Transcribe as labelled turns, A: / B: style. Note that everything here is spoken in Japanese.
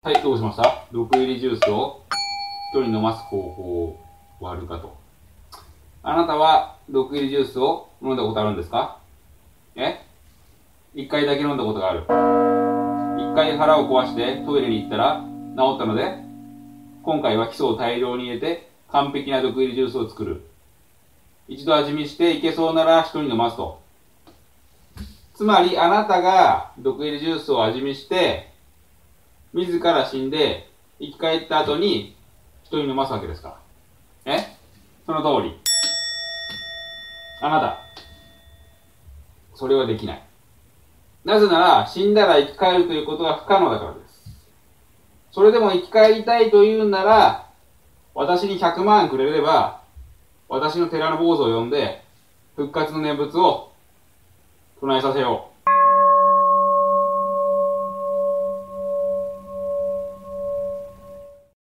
A: はい、どうしました？毒入りジュースを人に飲ます方法はあるかと。あなたは毒入りジュースを飲んだことあるんですか？一回だけ飲んだことがある。一回腹を壊してトイレに行ったら治ったので、今回は基礎を大量に入れて完璧な毒入りジュースを作る。一度味見していけそうなら人に飲ますと。つまりあなたが毒入りジュースを味見して自ら死んで生き返った後に人に飲ますわけですから。その通り。あなた、それはできない。なぜなら死んだら生き返るということは不可能だからです。それでも生き返りたいというなら、私に100万くれれば、私の寺の坊主を呼んで復活の念仏を唱えさせよう。